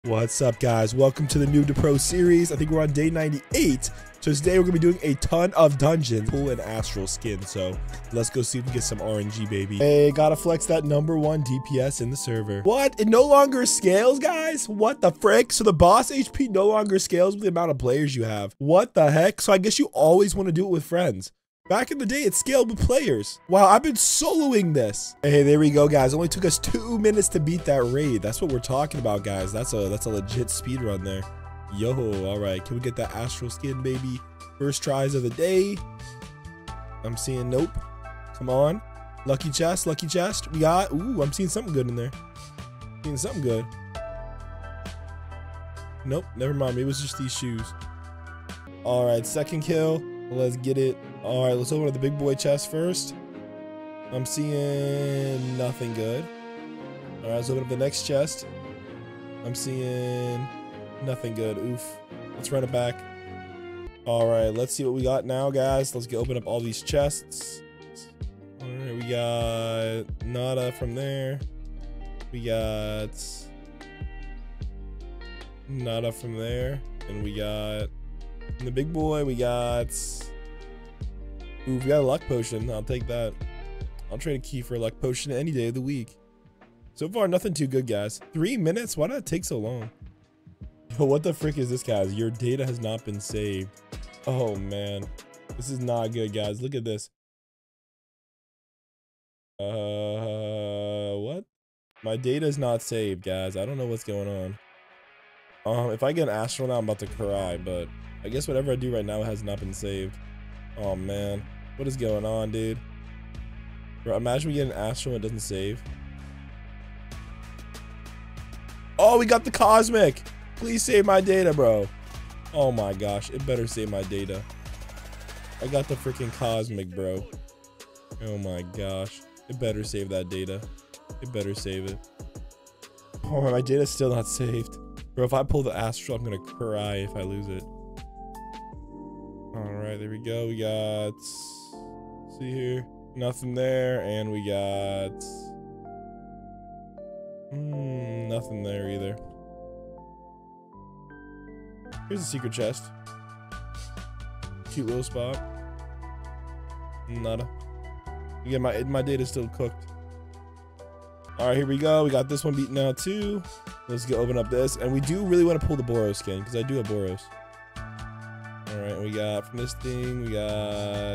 What's up, guys? Welcome to the Noob to Pro series. I think we're on day 98. So today we're gonna be doing a ton of dungeons, pull an astral skin. So let's go see if we can get some RNG, baby. Hey, gotta flex that #1 DPS in the server. What? It no longer scales, guys? What the frick? So the boss HP no longer scales with the amount of players you have. What the heck? So I guess you always want to do it with friends. Back in the day, it scaled with players. Wow, I've been soloing this. Hey, there we go, guys. It only took us 2 minutes to beat that raid. That's what we're talking about, guys. That's a legit speed run there. Yo, all right. Can we get that astral skin, baby? First tries of the day. I'm seeing nope. Come on. Lucky chest, lucky chest. We got, ooh, I'm seeing something good in there. Seeing something good. Nope, never mind. Maybe it was just these shoes. All right, second kill. Let's get it. All right, let's open up the big boy chest first. I'm seeing nothing good. All right, let's open up the next chest. I'm seeing nothing good. Oof. Let's run it back. All right, let's see what we got now, guys. Let's open up all these chests. All right, we got nada from there. We got nada from there. And we got in the big boy, we got, ooh, we got a luck potion. I'll take that. I'll trade a key for a luck potion any day of the week. So far, nothing too good, guys. 3 minutes? Why did it take so long? But what the frick is this, guys? Your data has not been saved. Oh, man. This is not good, guys. Look at this. What? My data is not saved, guys. I don't know what's going on. If I get an astral now, I'm about to cry, but I guess whatever I do right now has not been saved. Oh, man. What is going on, dude? Bro, imagine we get an astral and it doesn't save. Oh, we got the cosmic. Please save my data, bro. Oh my gosh, it better save my data. I got the freaking cosmic, bro. Oh my gosh, it better save that data. It better save it. Oh, my data's still not saved. Bro, if I pull the astral, I'm gonna cry if I lose it. All right, there we go. We got, see here, nothing there, and we got nothing there either. Here's a secret chest. Cute little spot. Nada. Again, my data's still cooked. All right, here we go. We got this one beaten out too. Let's go open up this, and we do really want to pull the Boros skin because I do have Boros. All right, we got from this thing, we got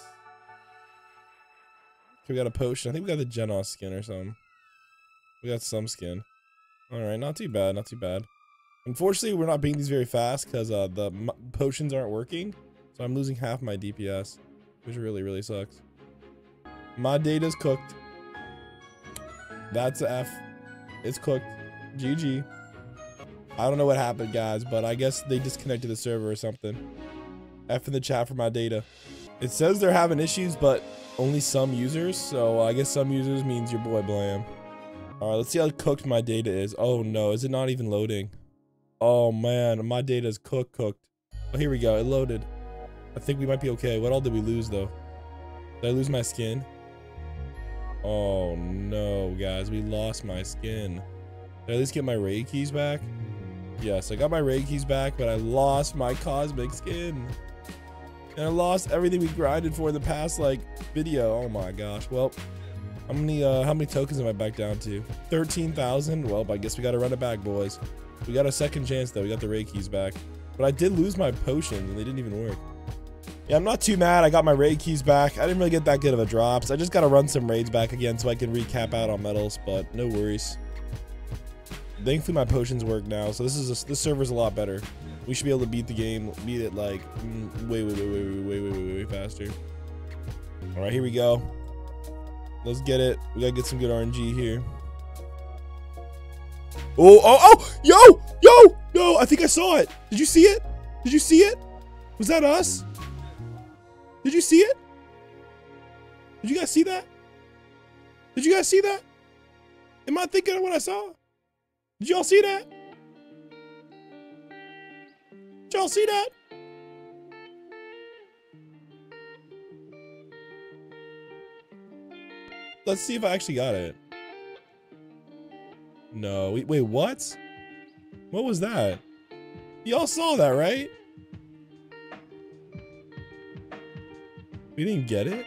a potion. I think we got the Genos skin or something. We got some skin. All right, not too bad, not too bad. Unfortunately, we're not beating these very fast because the potions aren't working. So I'm losing half my DPS, which really, really sucks. My data's cooked. That's a F. It's cooked. GG. I don't know what happened, guys, but I guess they disconnected the server or something. F in the chat for my data. It says they're having issues, but only some users. So I guess some users means your boy Blam. All right, let's see how cooked my data is. Oh no, is it not even loading? Oh man, my data is cooked. Oh, here we go. It loaded. I think we might be okay. What all did we lose though? Did I lose my skin? Oh no, guys, we lost my skin. Did I at least get my raid keys back? Yes, I got my raid keys back, but I lost my cosmic skin. And I lost everything we grinded for in the past, like, video. Oh my gosh. Well, how many tokens am I back down to? 13,000? Well, I guess we gotta run it back, boys. We got a second chance though. We got the raid keys back. But I did lose my potions and they didn't even work. Yeah, I'm not too mad. I got my raid keys back. I didn't really get that good of a drops. I just gotta run some raids back again so I can recap out on medals, but no worries. Thankfully my potions work now, so this server's a lot better. We should be able to beat the game, beat it like way faster. All right, here we go. Let's get it. We gotta get some good RNG here. Oh, yo, I think I saw it. Did you see it? Did you see it? Was that us? Did you see it? Did you guys see that? Did you guys see that? Am I thinking of what I saw? Did y'all see that? Did y'all see that? Let's see if I actually got it. No, wait, what? What was that? Y'all saw that, right? We didn't get it?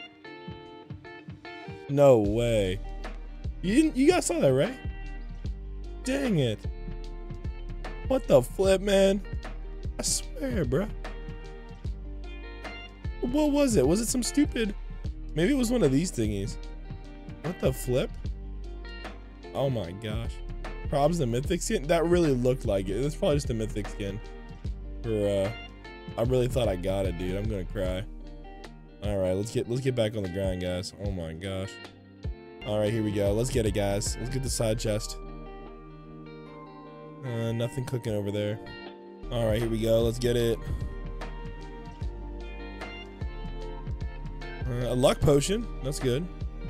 No way. You guys saw that, right? Dang it. What the flip, man? I swear, bro. What was it? Was it some stupid... Maybe it was one of these thingies. What the flip? Oh my gosh. Probs the mythic skin? That really looked like it. It's probably just a mythic skin. I really thought I got it, dude. I'm gonna cry. Alright, let's get back on the grind, guys. Oh my gosh. Alright, here we go. Let's get it, guys. Let's get the side chest. Nothing cooking over there. Alright, here we go. Let's get it. A luck potion. That's good.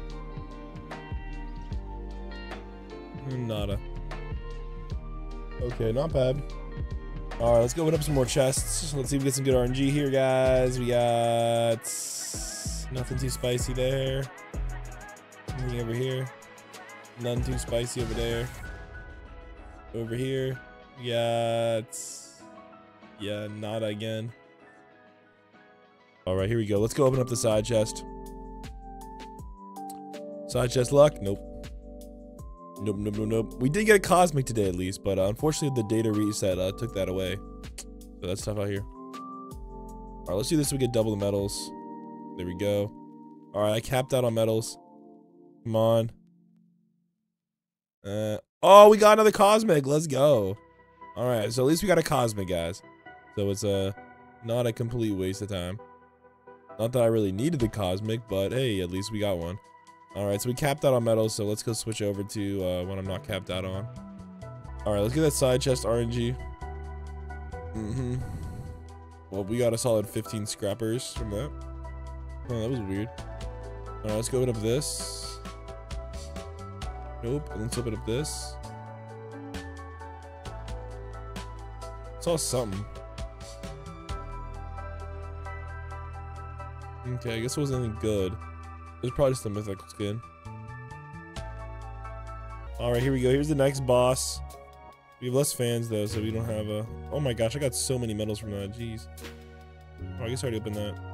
Nada. Okay, not bad. Alright, let's go open up some more chests. Let's see if we get some good RNG here, guys. We got nothing too spicy there. Anything over here? None too spicy over there. Over here, we got... Yeah, nada again. Alright, here we go. Let's go open up the side chest. Side chest luck? Nope. Nope, nope, nope, nope. We did get a cosmic today at least, but unfortunately the data reset took that away. So that's tough out here. Alright, let's do this so we get double the medals. There we go. Alright, I capped out on medals. Come on. Oh, we got another cosmic. Let's go. Alright, so at least we got a cosmic, guys. So it's not a complete waste of time. Not that I really needed the cosmic, but hey, at least we got one. Alright, so we capped out on metals, so let's go switch over to what I'm not capped out on. Alright, let's get that side chest RNG. Well, we got a solid 15 scrappers from that. Oh, that was weird. Alright, let's go open up this. Nope, and let's open up this. Saw something. Okay, I guess it wasn't anything good. It was probably just a mythical skin. Alright, here we go. Here's the next boss. We have less fans though, so we don't have a... Oh my gosh, I got so many medals from that. Jeez. Oh, I guess I already opened that.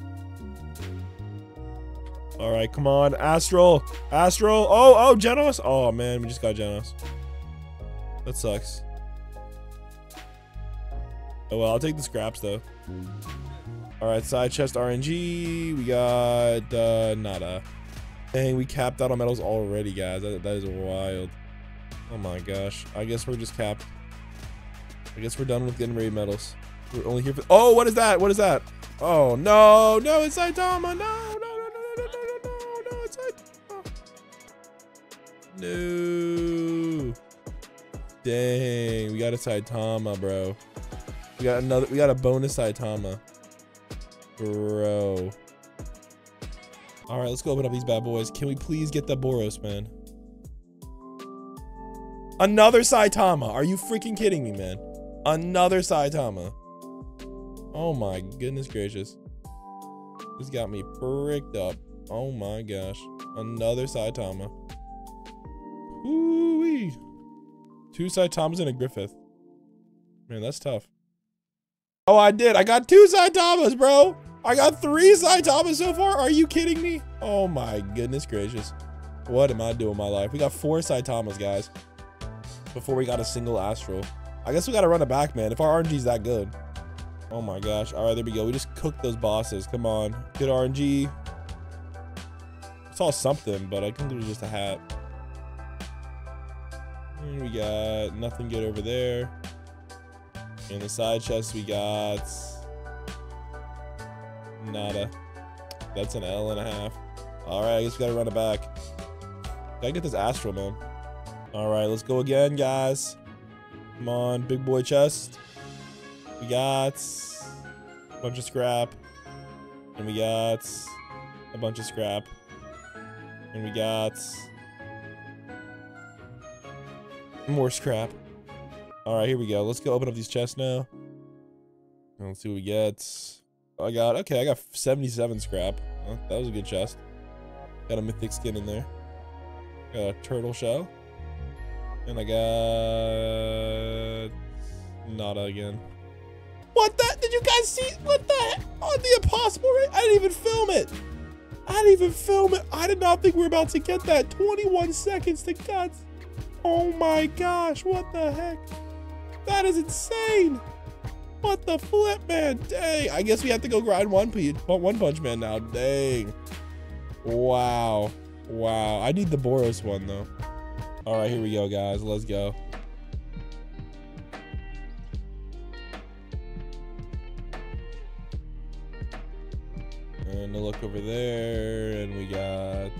Alright, come on. Astral! Astral! Oh, Genos! Oh man, we just got Genos. That sucks. Oh well, I'll take the scraps though. Alright, side chest RNG. We got nada. Dang, we capped out on medals already, guys. That is wild. Oh my gosh. I guess we're just capped. I guess we're done with getting raid medals. We're only here for... Oh, what is that? What is that? Oh, no. No, it's Saitama. No, it's Saitama. No. Dang, we got a Saitama, bro. We got a bonus Saitama. Bro. Alright, let's go open up these bad boys. Can we please get the Boros, man? Another Saitama. Are you freaking kidding me, man? Another Saitama. Oh my goodness gracious. This got me bricked up. Oh my gosh. Another Saitama. Woo-wee. 2 Saitamas and a Griffith. Man, that's tough. Oh, I did. I got 2 Saitamas, bro. I got 3 Saitamas so far. Are you kidding me? Oh my goodness gracious. What am I doing with my life? We got 4 Saitamas, guys. Before we got a single Astral. I guess we got to run it back, man. If our RNG is that good. Oh my gosh. All right, there we go. We just cooked those bosses. Come on. Good RNG. I saw something, but I think it was just a hat. And we got nothing good over there. In the side chest, we got nada. That's an L&a. All right, I guess we gotta run it back. Gotta get this Astral, man. All right, let's go again, guys. Come on, big boy chest. We got a bunch of scrap, and we got a bunch of scrap, and we got more scrap. All right, here we go. Let's go open up these chests now. Let's see what we get. I got 77 scrap. Oh, that was a good chest. Got a mythic skin in there. Got a turtle shell. And I got nada again. What the? Did you guys see? What the heck? On the impossible rate? I didn't even film it. I didn't even film it. I did not think we were about to get that. 21 seconds to guts. Oh my gosh. What the heck? That is insane. What the flip, man? Dang. I guess we have to go grind One Punch Man now. Dang. Wow. Wow. I need the Boros one, though. All right, here we go, guys. Let's go. And a look over there, and we got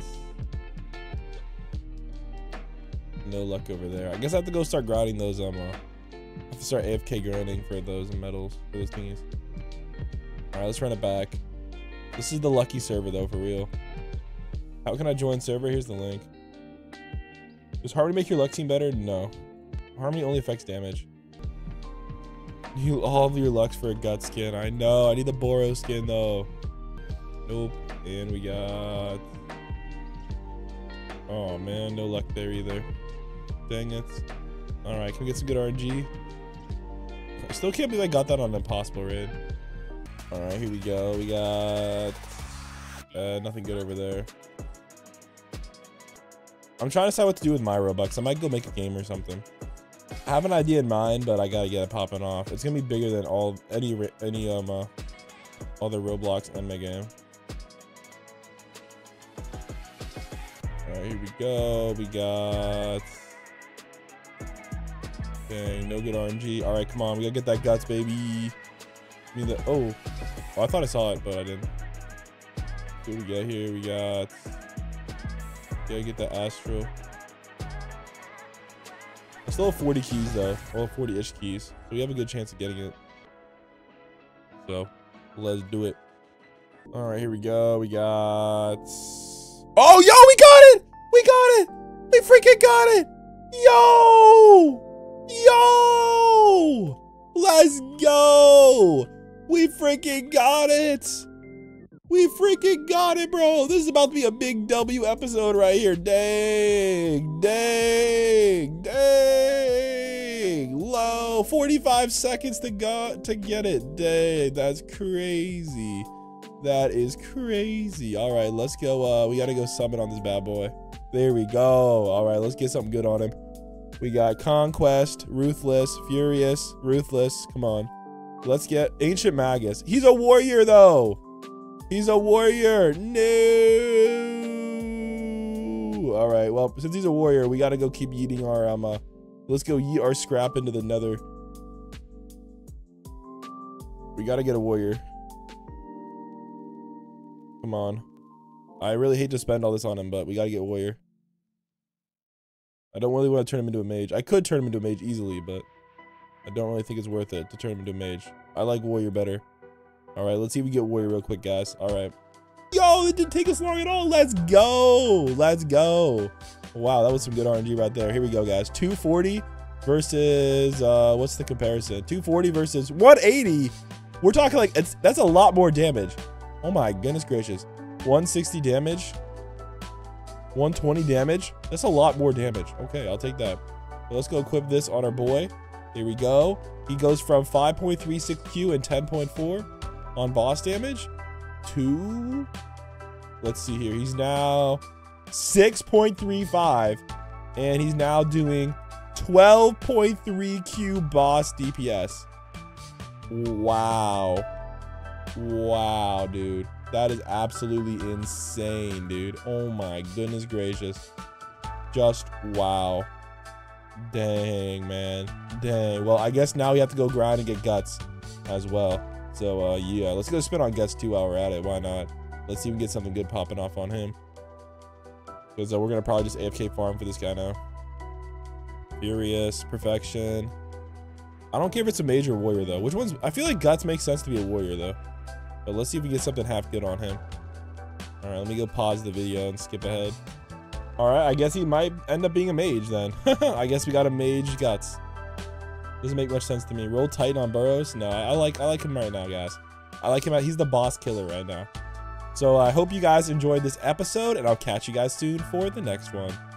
no luck over there. I guess I have to go start grinding those. I have to start AFK grinding for those medals, for those thingies. All right, let's run it back. This is the lucky server, though, for real. How can I join server? Here's the link. Does Harmony make your luck team better? No. Harmony only affects damage. You all of your lucks for a gut skin. I know. I need the Boros skin, though. Nope. And we got... Oh, man. No luck there either. Dang it. Alright, can we get some good RNG? I still can't believe I got that on an impossible raid. Alright, here we go. We got... nothing good over there. I'm trying to decide what to do with my Robux. I might go make a game or something. I have an idea in mind, but I gotta get it popping off. It's gonna be bigger than any other Roblox and my game. Alright, here we go. We got... Dang, no good RNG. Alright, come on. We gotta get that guts, baby. Give me the... Oh, I thought I saw it, but I didn't. What do we get here? We got... Gotta get the Astral. I still have 40 keys, though. Well, 40-ish keys. So we have a good chance of getting it. So, let's do it. Alright, here we go. We got... Oh, yo, we got it! We got it! We freaking got it! Yo! Yo! Let's go! We freaking got it! We freaking got it, bro! This is about to be a big W episode right here. Dang! Dang! Dang! Low! 45 seconds to get it. Dang, that's crazy. That is crazy. All right, let's go. We gotta go summon on this bad boy. There we go. All right, let's get something good on him. We got Conquest, Ruthless, Furious, Ruthless. Come on. Let's get Ancient Magus. He's a warrior, though. He's a warrior. No. All right, well, since he's a warrior, we gotta go keep yeeting our, let's go yeet our scrap into the nether. We gotta get a warrior. Come on. I really hate to spend all this on him, but we gotta get warrior. I don't really want to turn him into a mage. I could turn him into a mage easily, but I don't really think it's worth it to turn him into a mage. I like warrior better. All right, let's see if we get warrior real quick, guys. All right. Yo, it didn't take us long at all. Let's go. Let's go. Wow, that was some good RNG right there. Here we go, guys. 240 versus, what's the comparison? 240 versus 180. We're talking like, that's a lot more damage. Oh my goodness gracious. 160 damage. 120 damage. That's a lot more damage. Okay, I'll take that. So let's go equip this on our boy. Here we go. He goes from 5.36 Q and 10.4 on boss damage to, let's see here. He's now 6.35 and he's now doing 12.3 Q boss DPS. Wow. Wow, dude. That is absolutely insane, dude. Oh my goodness gracious. Just wow. Dang, man. Dang. Well, I guess now we have to go grind and get guts as well. So, yeah. Let's go spin on guts too while we're at it. Why not? Let's see if we can get something good popping off on him. Because we're going to probably just AFK farm for this guy now. Furious. Perfection. I don't care if it's a mage or warrior, though. Which one's... I feel like guts makes sense to be a warrior, though. But let's see if we get something half good on him. All right, let me go pause the video and skip ahead. All right, I guess he might end up being a mage then. I guess we got a mage guts. Doesn't make much sense to me. Roll Titan on Burrows. No, I like him right now, guys. I like him. He's the boss killer right now. So I hope you guys enjoyed this episode, and I'll catch you guys soon for the next one.